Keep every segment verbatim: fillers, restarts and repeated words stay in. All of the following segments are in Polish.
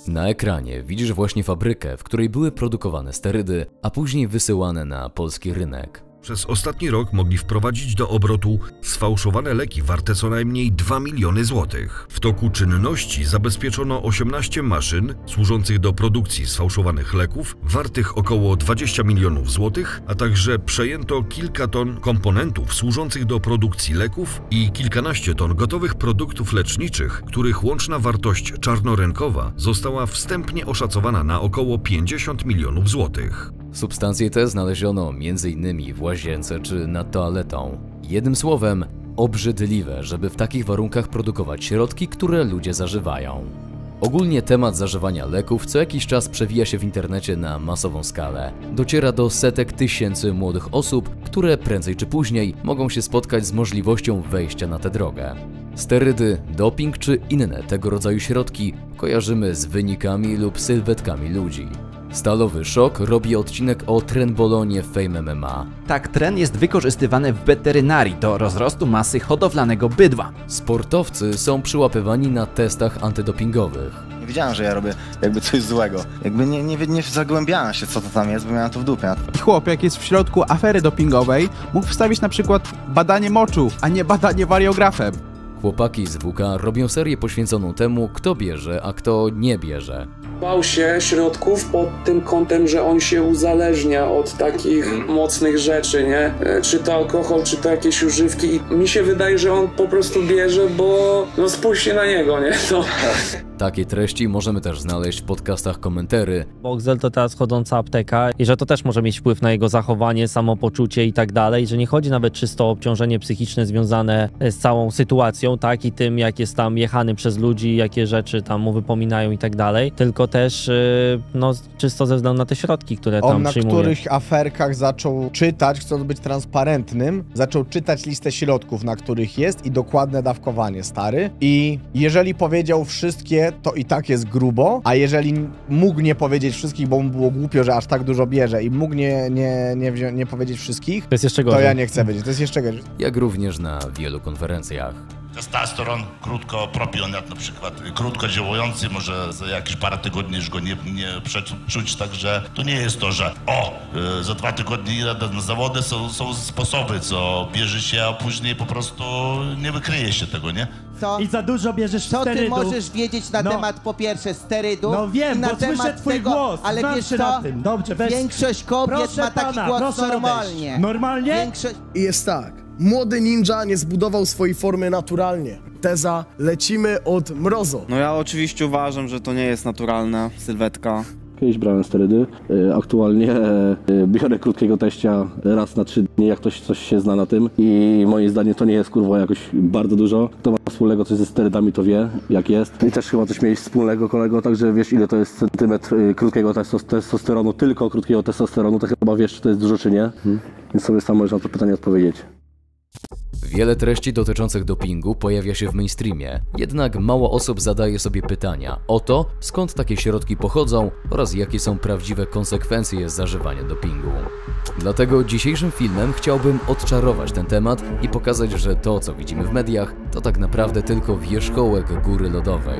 Na ekranie widzisz właśnie fabrykę, w której były produkowane sterydy, a później wysyłane na polski rynek. Przez ostatni rok mogli wprowadzić do obrotu sfałszowane leki warte co najmniej dwa miliony złotych. W toku czynności zabezpieczono osiemnaście maszyn służących do produkcji sfałszowanych leków wartych około dwadzieścia milionów złotych, a także przejęto kilka ton komponentów służących do produkcji leków i kilkanaście ton gotowych produktów leczniczych, których łączna wartość czarnorynkowa została wstępnie oszacowana na około pięćdziesiąt milionów złotych. Substancje te znaleziono między innymi w łazience czy nad toaletą. Jednym słowem, obrzydliwe, żeby w takich warunkach produkować środki, które ludzie zażywają. Ogólnie temat zażywania leków co jakiś czas przewija się w internecie na masową skalę. Dociera do setek tysięcy młodych osób, które prędzej czy później mogą się spotkać z możliwością wejścia na tę drogę. Sterydy, doping czy inne tego rodzaju środki kojarzymy z wynikami lub sylwetkami ludzi. Stalowy Szok robi odcinek o trenbolonie w Fame M M A. Tak, tren jest wykorzystywany w weterynarii do rozrostu masy hodowlanego bydła. Sportowcy są przyłapywani na testach antydopingowych. Nie wiedziałem, że ja robię jakby coś złego. Jakby nie, nie, nie zagłębiałem się, co to tam jest, bo miałem to w dupie. Chłop, jak jest w środku afery dopingowej, mógł wstawić na przykład badanie moczu, a nie badanie wariografem. Chłopaki z W K robią serię poświęconą temu, kto bierze, a kto nie bierze. Bał się środków pod tym kątem, że on się uzależnia od takich mocnych rzeczy, nie? Czy to alkohol, czy to jakieś używki. I mi się wydaje, że on po prostu bierze, bo no spójrzcie na niego, nie? No. Takie treści możemy też znaleźć w podcastach Komentary. Boxel to teraz chodząca apteka i że to też może mieć wpływ na jego zachowanie, samopoczucie i tak dalej, że nie chodzi nawet czysto o obciążenie psychiczne związane z całą sytuacją, tak, i tym, jak jest tam jechany przez ludzi, jakie rzeczy tam mu wypominają i tak dalej, tylko też no, czysto ze względu na te środki, które tam On na przyjmuje. których aferkach zaczął czytać, chcąc być transparentnym, zaczął czytać listę środków, na których jest i dokładne dawkowanie, stary. I jeżeli powiedział wszystkie, to i tak jest grubo, a jeżeli mógł nie powiedzieć wszystkich, bo mu było głupio, że aż tak dużo bierze i mógł nie, nie, nie, wzią- nie powiedzieć wszystkich, To jest jeszcze gorzej. to ja nie chcę wiedzieć, to jest jeszcze gorzej. Jak również na wielu konferencjach. Testosteron krótko, propionat na przykład, krótko działający, może za jakieś parę tygodni już go nie, nie przeczuć, także to nie jest to, że o, y, za dwa tygodnie jadę na zawody, są, są sposoby, co bierze się, a później po prostu nie wykryje się tego, nie? Co? I za dużo bierzesz Co ty sterydów. możesz wiedzieć na No. temat po pierwsze sterydów? No wiem, i na bo słyszę temat twój tego, głos, ale znam wiesz się co? na tym. Dobrze, weź. Większość kobiet Proszę ma taki pana, głos proszę normalnie. odejść. Normalnie? Większość... I jest tak. Młody ninja nie zbudował swojej formy naturalnie. Teza, lecimy od mrozu. No ja oczywiście uważam, że to nie jest naturalna sylwetka. Kiedyś brałem sterydy, aktualnie biorę krótkiego teścia raz na trzy dni, jak ktoś coś się zna na tym i moim zdaniem to nie jest kurwa jakoś bardzo dużo. Kto ma wspólnego coś ze sterydami, to wie jak jest. I też chyba coś miałeś wspólnego, kolego, także wiesz ile to jest centymetr krótkiego testosteronu, tylko krótkiego testosteronu, to chyba wiesz czy to jest dużo czy nie, hmm. Więc sobie sam możesz na to pytanie odpowiedzieć. Wiele treści dotyczących dopingu pojawia się w mainstreamie, jednak mało osób zadaje sobie pytania o to, skąd takie środki pochodzą oraz jakie są prawdziwe konsekwencje zażywania dopingu. Dlatego dzisiejszym filmem chciałbym odczarować ten temat i pokazać, że to, co widzimy w mediach, to tak naprawdę tylko wierzchołek góry lodowej.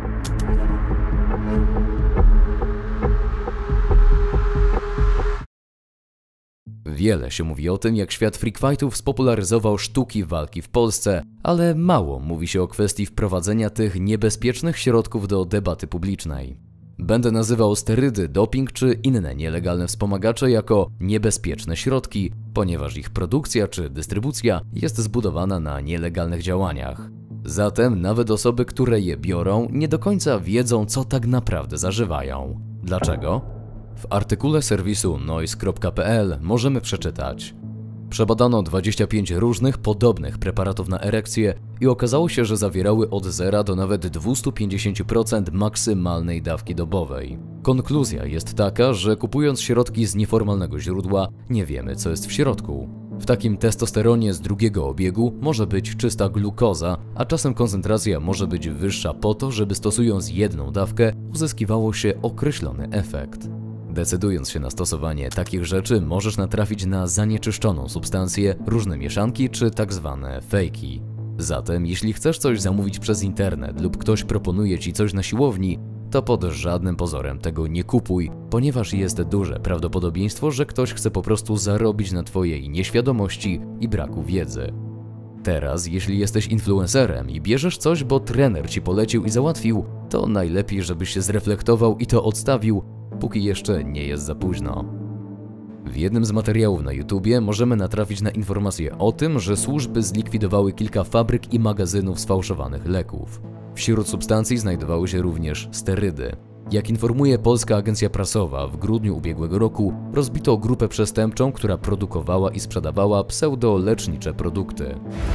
Wiele się mówi o tym, jak świat freak fightów spopularyzował sztuki walki w Polsce, ale mało mówi się o kwestii wprowadzenia tych niebezpiecznych środków do debaty publicznej. Będę nazywał sterydy, doping czy inne nielegalne wspomagacze jako niebezpieczne środki, ponieważ ich produkcja czy dystrybucja jest zbudowana na nielegalnych działaniach. Zatem nawet osoby, które je biorą, nie do końca wiedzą, co tak naprawdę zażywają. Dlaczego? W artykule serwisu noise kropka p l możemy przeczytać: przebadano dwadzieścia pięć różnych podobnych preparatów na erekcję i okazało się, że zawierały od zera do nawet dwustu pięćdziesięciu procent maksymalnej dawki dobowej. Konkluzja jest taka, że kupując środki z nieformalnego źródła, nie wiemy, co jest w środku. W takim testosteronie z drugiego obiegu może być czysta glukoza, a czasem koncentracja może być wyższa po to, żeby stosując jedną dawkę uzyskiwało się określony efekt. Decydując się na stosowanie takich rzeczy, możesz natrafić na zanieczyszczoną substancję, różne mieszanki czy tak zwane fejki. Zatem, jeśli chcesz coś zamówić przez internet lub ktoś proponuje ci coś na siłowni, to pod żadnym pozorem tego nie kupuj, ponieważ jest duże prawdopodobieństwo, że ktoś chce po prostu zarobić na twojej nieświadomości i braku wiedzy. Teraz, jeśli jesteś influencerem i bierzesz coś, bo trener ci polecił i załatwił, to najlepiej, żebyś się zreflektował i to odstawił, póki jeszcze nie jest za późno. W jednym z materiałów na YouTubie możemy natrafić na informację o tym, że służby zlikwidowały kilka fabryk i magazynów sfałszowanych leków. Wśród substancji znajdowały się również sterydy. Jak informuje polska agencja prasowa, w grudniu ubiegłego roku rozbito grupę przestępczą, która produkowała i sprzedawała pseudolecznicze produkty.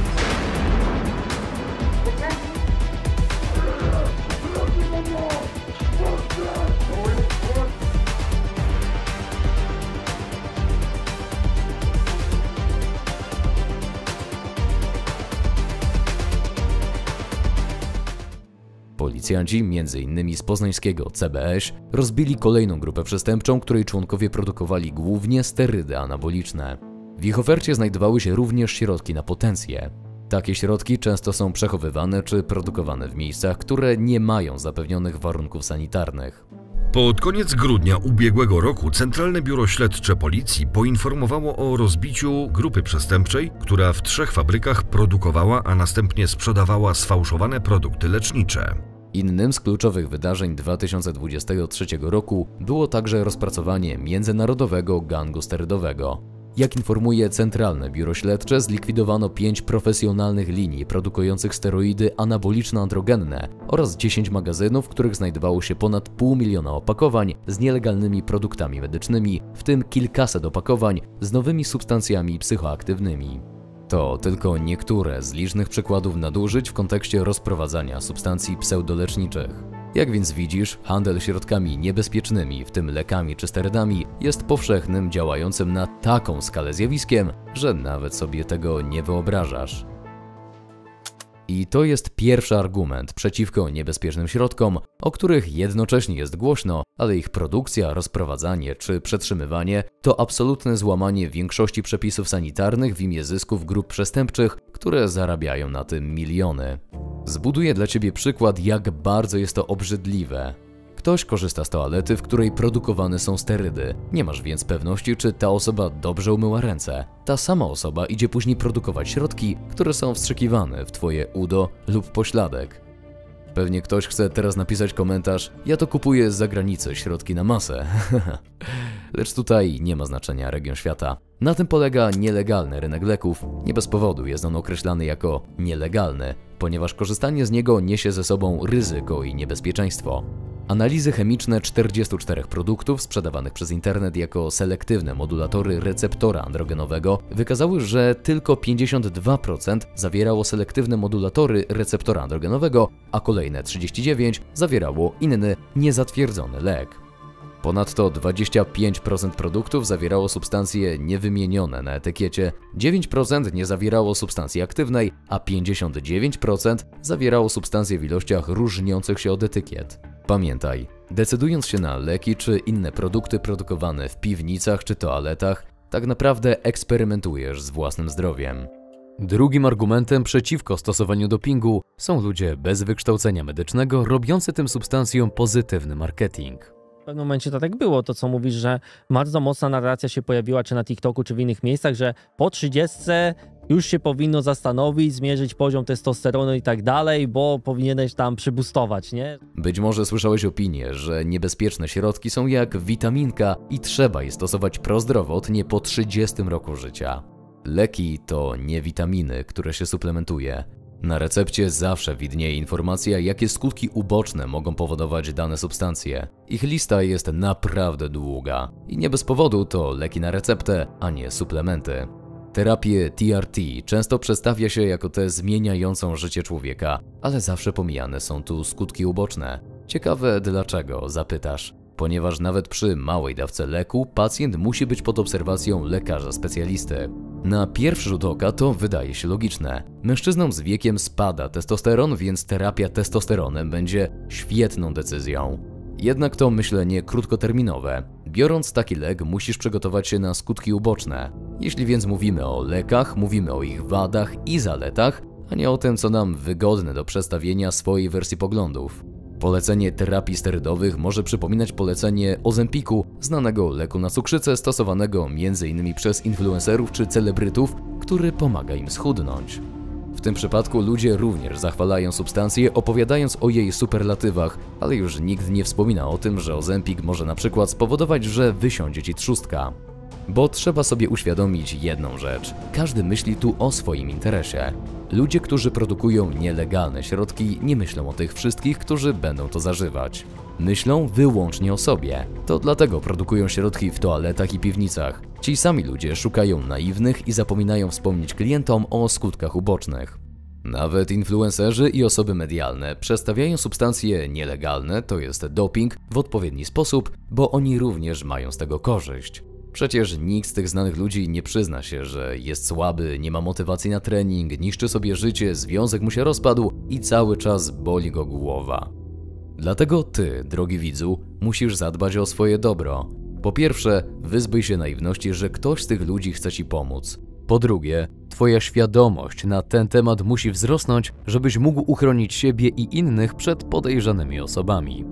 Policjanci, między innymi z poznańskiego C B S, rozbili kolejną grupę przestępczą, której członkowie produkowali głównie sterydy anaboliczne. W ich ofercie znajdowały się również środki na potencję. Takie środki często są przechowywane czy produkowane w miejscach, które nie mają zapewnionych warunków sanitarnych. Pod koniec grudnia ubiegłego roku Centralne Biuro Śledcze Policji poinformowało o rozbiciu grupy przestępczej, która w trzech fabrykach produkowała, a następnie sprzedawała sfałszowane produkty lecznicze. Innym z kluczowych wydarzeń dwa tysiące dwudziestego trzeciego roku było także rozpracowanie międzynarodowego gangu sterydowego. Jak informuje Centralne Biuro Śledcze, zlikwidowano pięć profesjonalnych linii produkujących steroidy anaboliczno-androgenne oraz dziesięć magazynów, w których znajdowało się ponad pół miliona opakowań z nielegalnymi produktami medycznymi, w tym kilkaset opakowań z nowymi substancjami psychoaktywnymi. To tylko niektóre z licznych przykładów nadużyć w kontekście rozprowadzania substancji pseudoleczniczych. Jak więc widzisz, handel środkami niebezpiecznymi, w tym lekami czy sterydami, jest powszechnym, działającym na taką skalę zjawiskiem, że nawet sobie tego nie wyobrażasz. I to jest pierwszy argument przeciwko niebezpiecznym środkom, o których jednocześnie jest głośno, ale ich produkcja, rozprowadzanie czy przetrzymywanie to absolutne złamanie większości przepisów sanitarnych w imię zysków grup przestępczych, które zarabiają na tym miliony. Zbuduję dla Ciebie przykład, jak bardzo jest to obrzydliwe. Ktoś korzysta z toalety, w której produkowane są sterydy. Nie masz więc pewności, czy ta osoba dobrze umyła ręce. Ta sama osoba idzie później produkować środki, które są wstrzykiwane w Twoje udo lub pośladek. Pewnie ktoś chce teraz napisać komentarz: ja to kupuję z zagranicy, środki na masę. Lecz tutaj nie ma znaczenia region świata. Na tym polega nielegalny rynek leków. Nie bez powodu jest on określany jako nielegalny, ponieważ korzystanie z niego niesie ze sobą ryzyko i niebezpieczeństwo. Analizy chemiczne czterdziestu czterech produktów sprzedawanych przez internet jako selektywne modulatory receptora androgenowego wykazały, że tylko pięćdziesiąt dwa procent zawierało selektywne modulatory receptora androgenowego, a kolejne trzydzieści dziewięć procent zawierało inny, niezatwierdzony lek. Ponadto dwadzieścia pięć procent produktów zawierało substancje niewymienione na etykiecie, dziewięć procent nie zawierało substancji aktywnej, a pięćdziesiąt dziewięć procent zawierało substancje w ilościach różniących się od etykiet. Pamiętaj, decydując się na leki czy inne produkty produkowane w piwnicach czy toaletach, tak naprawdę eksperymentujesz z własnym zdrowiem. Drugim argumentem przeciwko stosowaniu dopingu są ludzie bez wykształcenia medycznego robiący tym substancjom pozytywny marketing. W pewnym momencie to tak było, to co mówisz, że bardzo mocna narracja się pojawiła czy na TikToku, czy w innych miejscach, że po trzydziestce już się powinno zastanowić, zmierzyć poziom testosteronu i tak dalej, bo powinieneś tam przybustować, nie? Być może słyszałeś opinię, że niebezpieczne środki są jak witaminka i trzeba je stosować prozdrowotnie po trzydziestym roku życia. Leki to nie witaminy, które się suplementuje. Na recepcie zawsze widnieje informacja, jakie skutki uboczne mogą powodować dane substancje. Ich lista jest naprawdę długa i nie bez powodu to leki na receptę, a nie suplementy. Terapię T R T często przedstawia się jako tę zmieniającą życie człowieka, ale zawsze pomijane są tu skutki uboczne. Ciekawe dlaczego, zapytasz. Ponieważ nawet przy małej dawce leku pacjent musi być pod obserwacją lekarza specjalisty. Na pierwszy rzut oka to wydaje się logiczne. Mężczyznom z wiekiem spada testosteron, więc terapia testosteronem będzie świetną decyzją. Jednak to myślenie krótkoterminowe. Biorąc taki lek, musisz przygotować się na skutki uboczne. Jeśli więc mówimy o lekach, mówimy o ich wadach i zaletach, a nie o tym, co nam wygodne do przedstawienia swojej wersji poglądów. Polecenie terapii sterydowych może przypominać polecenie Ozempiku, znanego leku na cukrzycę stosowanego między innymi przez influencerów czy celebrytów, który pomaga im schudnąć. W tym przypadku ludzie również zachwalają substancję, opowiadając o jej superlatywach, ale już nikt nie wspomina o tym, że Ozempik może na przykład spowodować, że wysiądzie ci trzustka. Bo trzeba sobie uświadomić jedną rzecz. Każdy myśli tu o swoim interesie. Ludzie, którzy produkują nielegalne środki, nie myślą o tych wszystkich, którzy będą to zażywać. Myślą wyłącznie o sobie. To dlatego produkują środki w toaletach i piwnicach. Ci sami ludzie szukają naiwnych i zapominają wspomnieć klientom o skutkach ubocznych. Nawet influencerzy i osoby medialne przedstawiają substancje nielegalne, to jest doping, w odpowiedni sposób, bo oni również mają z tego korzyść. Przecież nikt z tych znanych ludzi nie przyzna się, że jest słaby, nie ma motywacji na trening, niszczy sobie życie, związek mu się rozpadł i cały czas boli go głowa. Dlatego ty, drogi widzu, musisz zadbać o swoje dobro. Po pierwsze, wyzbyj się naiwności, że ktoś z tych ludzi chce ci pomóc. Po drugie, twoja świadomość na ten temat musi wzrosnąć, żebyś mógł uchronić siebie i innych przed podejrzanymi osobami.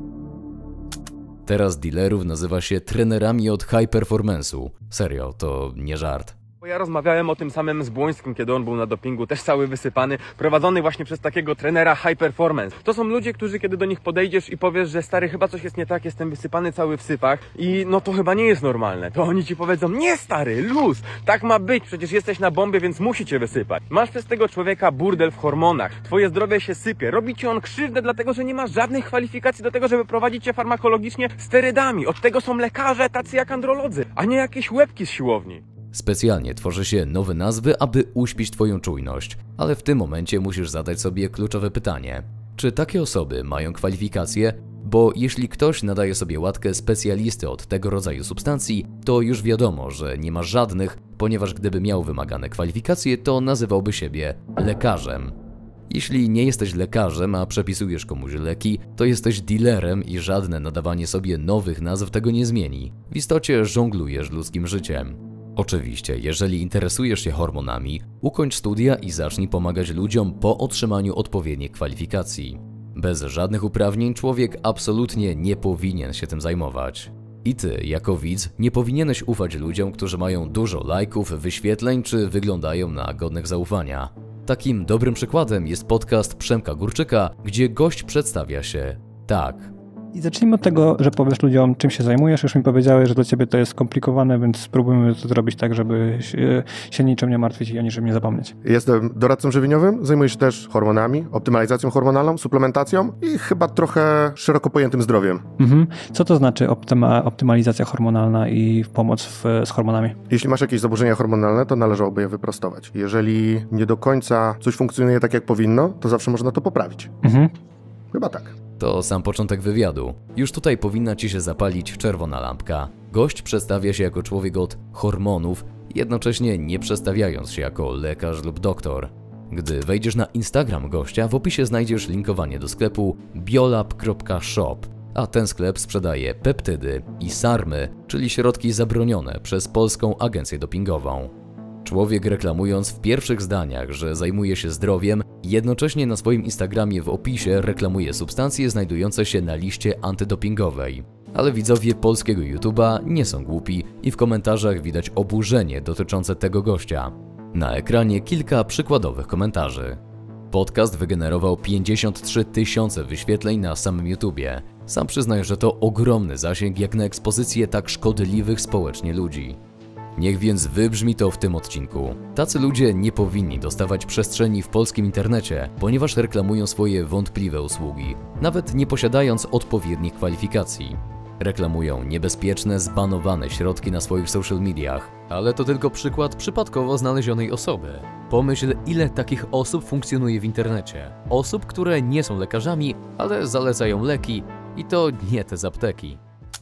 Teraz dealerów nazywa się trenerami od high performance'u. Serio, to nie żart. Bo ja rozmawiałem o tym samym z Błońskim, kiedy on był na dopingu, też cały wysypany, prowadzony właśnie przez takiego trenera high performance. To są ludzie, którzy kiedy do nich podejdziesz i powiesz, że stary, chyba coś jest nie tak, jestem wysypany cały w sypach i no to chyba nie jest normalne. To oni ci powiedzą, nie stary, luz, tak ma być, przecież jesteś na bombie, więc musi cię wysypać. Masz przez tego człowieka burdel w hormonach, twoje zdrowie się sypie, robi ci on krzywdę, dlatego że nie masz żadnych kwalifikacji do tego, żeby prowadzić cię farmakologicznie sterydami. Od tego są lekarze tacy jak androlodzy, a nie jakieś łebki z siłowni. Specjalnie tworzy się nowe nazwy, aby uśpić twoją czujność, ale w tym momencie musisz zadać sobie kluczowe pytanie. Czy takie osoby mają kwalifikacje? Bo jeśli ktoś nadaje sobie łatkę specjalisty od tego rodzaju substancji, to już wiadomo, że nie ma żadnych, ponieważ gdyby miał wymagane kwalifikacje, to nazywałby siebie lekarzem. Jeśli nie jesteś lekarzem, a przepisujesz komuś leki, to jesteś dealerem i żadne nadawanie sobie nowych nazw tego nie zmieni. W istocie żonglujesz ludzkim życiem. Oczywiście, jeżeli interesujesz się hormonami, ukończ studia i zacznij pomagać ludziom po otrzymaniu odpowiednich kwalifikacji. Bez żadnych uprawnień człowiek absolutnie nie powinien się tym zajmować. I ty, jako widz, nie powinieneś ufać ludziom, którzy mają dużo lajków, wyświetleń czy wyglądają na godnych zaufania. Takim dobrym przykładem jest podcast Przemka Górczyka, gdzie gość przedstawia się tak. I zacznijmy od tego, że powiesz ludziom, czym się zajmujesz. Już mi powiedziałeś, że dla ciebie to jest skomplikowane, więc spróbujmy to zrobić tak, żeby się, się niczym nie martwić i o niczym nie zapomnieć. Jestem doradcą żywieniowym, zajmuję się też hormonami, optymalizacją hormonalną, suplementacją i chyba trochę szeroko pojętym zdrowiem. Mhm. Co to znaczy optyma, optymalizacja hormonalna i pomoc w, z hormonami? Jeśli masz jakieś zaburzenia hormonalne, to należałoby je wyprostować. Jeżeli nie do końca coś funkcjonuje tak, jak powinno, to zawsze można to poprawić. Mhm. Chyba tak. To sam początek wywiadu. Już tutaj powinna ci się zapalić czerwona lampka. Gość przedstawia się jako człowiek od hormonów, jednocześnie nie przedstawiając się jako lekarz lub doktor. Gdy wejdziesz na Instagram gościa, w opisie znajdziesz linkowanie do sklepu biolab kropka shop, a ten sklep sprzedaje peptydy i sarmy, czyli środki zabronione przez polską agencję dopingową. Człowiek reklamując w pierwszych zdaniach, że zajmuje się zdrowiem, jednocześnie na swoim Instagramie w opisie reklamuje substancje znajdujące się na liście antydopingowej. Ale widzowie polskiego YouTube'a nie są głupi i w komentarzach widać oburzenie dotyczące tego gościa. Na ekranie kilka przykładowych komentarzy. Podcast wygenerował pięćdziesiąt trzy tysiące wyświetleń na samym YouTubie. Sam przyznaj, że to ogromny zasięg jak na ekspozycję tak szkodliwych społecznie ludzi. Niech więc wybrzmi to w tym odcinku. Tacy ludzie nie powinni dostawać przestrzeni w polskim internecie, ponieważ reklamują swoje wątpliwe usługi, nawet nie posiadając odpowiednich kwalifikacji. Reklamują niebezpieczne, zbanowane środki na swoich social mediach. Ale to tylko przykład przypadkowo znalezionej osoby. Pomyśl, ile takich osób funkcjonuje w internecie. Osób, które nie są lekarzami, ale zalecają leki i to nie te z apteki.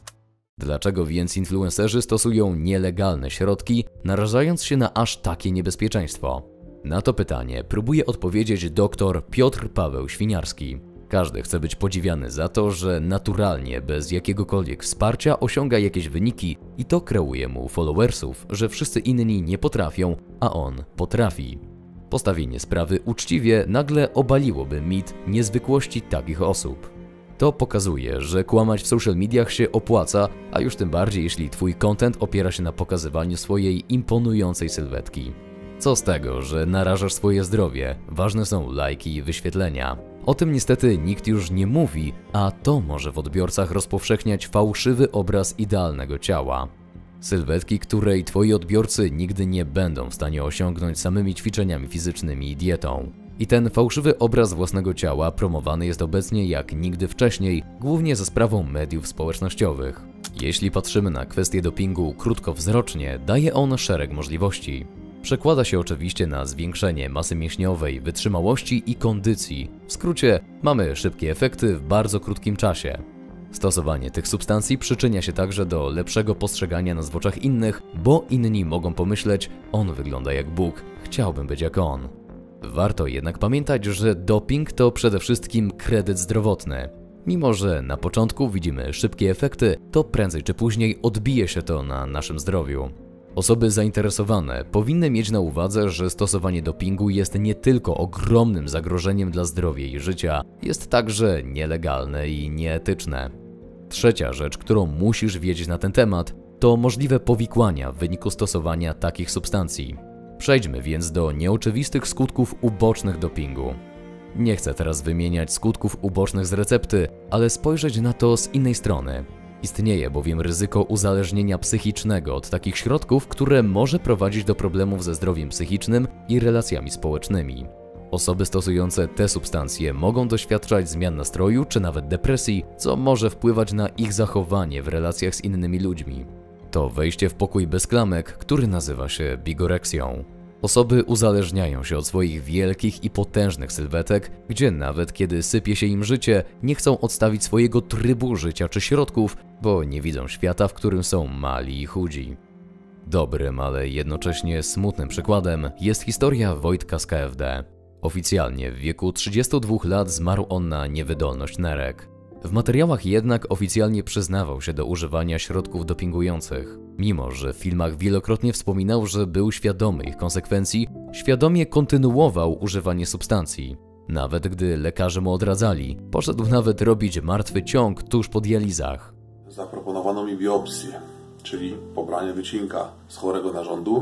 Dlaczego więc influencerzy stosują nielegalne środki, narażając się na aż takie niebezpieczeństwo? Na to pytanie próbuje odpowiedzieć dr Piotr Paweł Świniarski. Każdy chce być podziwiany za to, że naturalnie, bez jakiegokolwiek wsparcia osiąga jakieś wyniki i to kreuje mu followersów, że wszyscy inni nie potrafią, a on potrafi. Postawienie sprawy uczciwie nagle obaliłoby mit niezwykłości takich osób. To pokazuje, że kłamać w social mediach się opłaca, a już tym bardziej jeśli twój content opiera się na pokazywaniu swojej imponującej sylwetki. Co z tego, że narażasz swoje zdrowie, ważne są lajki i wyświetlenia. O tym niestety nikt już nie mówi, a to może w odbiorcach rozpowszechniać fałszywy obraz idealnego ciała. Sylwetki, której twoi odbiorcy nigdy nie będą w stanie osiągnąć samymi ćwiczeniami fizycznymi i dietą. I ten fałszywy obraz własnego ciała promowany jest obecnie jak nigdy wcześniej, głównie za sprawą mediów społecznościowych. Jeśli patrzymy na kwestię dopingu krótkowzrocznie, daje on szereg możliwości. Przekłada się oczywiście na zwiększenie masy mięśniowej, wytrzymałości i kondycji. W skrócie, mamy szybkie efekty w bardzo krótkim czasie. Stosowanie tych substancji przyczynia się także do lepszego postrzegania nas w oczach innych, bo inni mogą pomyśleć, on wygląda jak Bóg, chciałbym być jak on. Warto jednak pamiętać, że doping to przede wszystkim kredyt zdrowotny. Mimo że na początku widzimy szybkie efekty, to prędzej czy później odbije się to na naszym zdrowiu. Osoby zainteresowane powinny mieć na uwadze, że stosowanie dopingu jest nie tylko ogromnym zagrożeniem dla zdrowia i życia, jest także nielegalne i nieetyczne. Trzecia rzecz, którą musisz wiedzieć na ten temat, to możliwe powikłania w wyniku stosowania takich substancji. Przejdźmy więc do nieoczywistych skutków ubocznych dopingu. Nie chcę teraz wymieniać skutków ubocznych z recepty, ale spojrzeć na to z innej strony. Istnieje bowiem ryzyko uzależnienia psychicznego od takich środków, które może prowadzić do problemów ze zdrowiem psychicznym i relacjami społecznymi. Osoby stosujące te substancje mogą doświadczać zmian nastroju czy nawet depresji, co może wpływać na ich zachowanie w relacjach z innymi ludźmi. To wejście w pokój bez klamek, który nazywa się bigoreksją. Osoby uzależniają się od swoich wielkich i potężnych sylwetek, gdzie nawet kiedy sypie się im życie, nie chcą odstawić swojego trybu życia czy środków, bo nie widzą świata, w którym są mali i chudzi. Dobrym, ale jednocześnie smutnym przykładem jest historia Wojtka z K F D. Oficjalnie w wieku trzydziestu dwóch lat zmarł on na niewydolność nerek. W materiałach jednak oficjalnie przyznawał się do używania środków dopingujących. Mimo że w filmach wielokrotnie wspominał, że był świadomy ich konsekwencji, świadomie kontynuował używanie substancji. Nawet gdy lekarze mu odradzali, poszedł nawet robić martwy ciąg tuż po dializach. Zaproponowano mi biopsję, czyli pobranie wycinka z chorego narządu,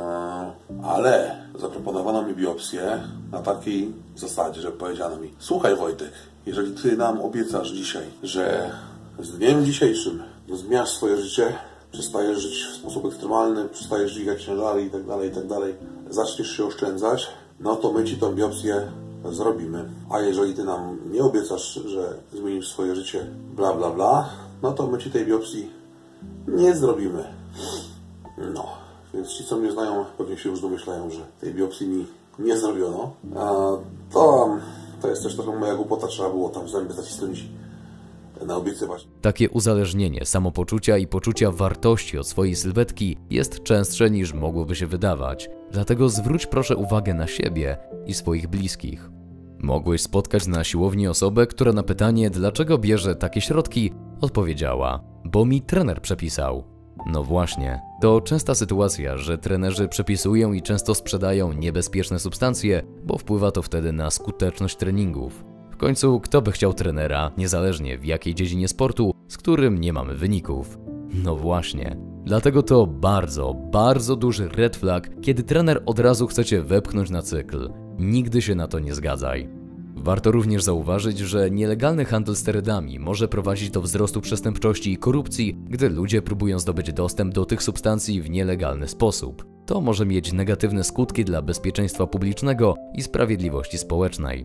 ale zaproponowano mi biopsję na takiej zasadzie, że powiedziano mi: słuchaj Wojtek, jeżeli ty nam obiecasz dzisiaj, że z dniem dzisiejszym zmieniasz swoje życie, przestajesz żyć w sposób ekstremalny, przestajesz dźwigać ciężary i tak dalej, i tak dalej, zaczniesz się oszczędzać, no to my ci tą biopsję zrobimy. A jeżeli ty nam nie obiecasz, że zmienisz swoje życie, bla bla bla, no to my ci tej biopsji nie zrobimy. No, więc ci, co mnie znają, pewnie się już domyślają, że tej biopsji mi nie zrobiono. A to, to jest też trochę moja głupota, trzeba było tam zęby zacisnąć, naobiecywać. Takie uzależnienie samopoczucia i poczucia wartości od swojej sylwetki jest częstsze niż mogłoby się wydawać. Dlatego zwróć proszę uwagę na siebie i swoich bliskich. Mogłeś spotkać na siłowni osobę, która na pytanie, dlaczego bierze takie środki, odpowiedziała: bo mi trener przepisał. No właśnie, to częsta sytuacja, że trenerzy przepisują i często sprzedają niebezpieczne substancje, bo wpływa to wtedy na skuteczność treningów. W końcu kto by chciał trenera, niezależnie w jakiej dziedzinie sportu, z którym nie mamy wyników? No właśnie. Dlatego to bardzo, bardzo duży red flag, kiedy trener od razu chce cię wepchnąć na cykl. Nigdy się na to nie zgadzaj. Warto również zauważyć, że nielegalny handel sterydami może prowadzić do wzrostu przestępczości i korupcji, gdy ludzie próbują zdobyć dostęp do tych substancji w nielegalny sposób. To może mieć negatywne skutki dla bezpieczeństwa publicznego i sprawiedliwości społecznej.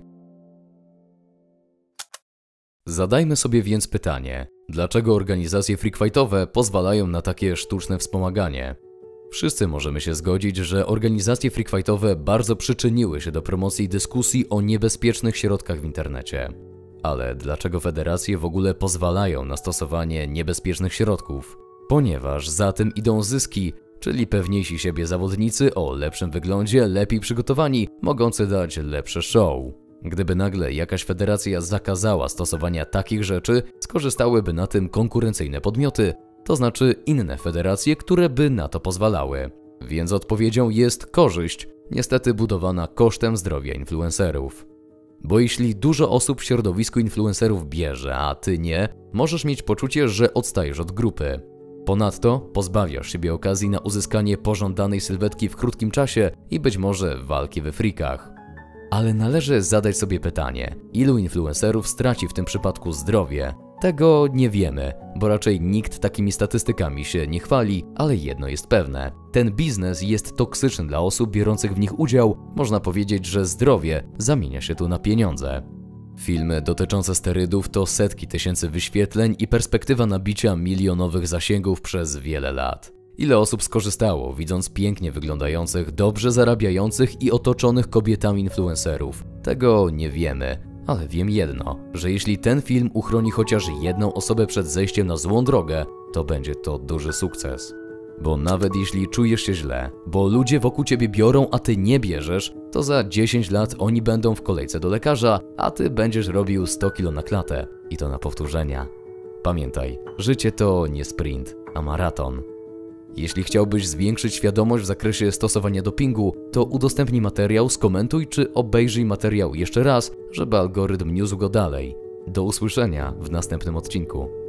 Zadajmy sobie więc pytanie, dlaczego organizacje freakfightowe pozwalają na takie sztuczne wspomaganie? Wszyscy możemy się zgodzić, że organizacje freakfightowe bardzo przyczyniły się do promocji dyskusji o niebezpiecznych środkach w internecie. Ale dlaczego federacje w ogóle pozwalają na stosowanie niebezpiecznych środków? Ponieważ za tym idą zyski, czyli pewniejsi siebie zawodnicy o lepszym wyglądzie, lepiej przygotowani, mogący dać lepsze show. Gdyby nagle jakaś federacja zakazała stosowania takich rzeczy, skorzystałyby na tym konkurencyjne podmioty, to znaczy inne federacje, które by na to pozwalały. Więc odpowiedzią jest korzyść, niestety budowana kosztem zdrowia influencerów. Bo jeśli dużo osób w środowisku influencerów bierze, a ty nie, możesz mieć poczucie, że odstajesz od grupy. Ponadto pozbawiasz siebie okazji na uzyskanie pożądanej sylwetki w krótkim czasie i być może walki we frikach. Ale należy zadać sobie pytanie, ilu influencerów straci w tym przypadku zdrowie? Tego nie wiemy, bo raczej nikt takimi statystykami się nie chwali, ale jedno jest pewne. Ten biznes jest toksyczny dla osób biorących w nich udział, można powiedzieć, że zdrowie zamienia się tu na pieniądze. Filmy dotyczące sterydów to setki tysięcy wyświetleń i perspektywa nabicia milionowych zasięgów przez wiele lat. Ile osób skorzystało, widząc pięknie wyglądających, dobrze zarabiających i otoczonych kobietami influencerów? Tego nie wiemy, ale wiem jedno, że jeśli ten film uchroni chociaż jedną osobę przed zejściem na złą drogę, to będzie to duży sukces. Bo nawet jeśli czujesz się źle, bo ludzie wokół ciebie biorą, a ty nie bierzesz, to za dziesięć lat oni będą w kolejce do lekarza, a ty będziesz robił sto kilo na klatę i to na powtórzenia. Pamiętaj, życie to nie sprint, a maraton. Jeśli chciałbyś zwiększyć świadomość w zakresie stosowania dopingu, to udostępnij materiał, skomentuj czy obejrzyj materiał jeszcze raz, żeby algorytm niósł go dalej. Do usłyszenia w następnym odcinku.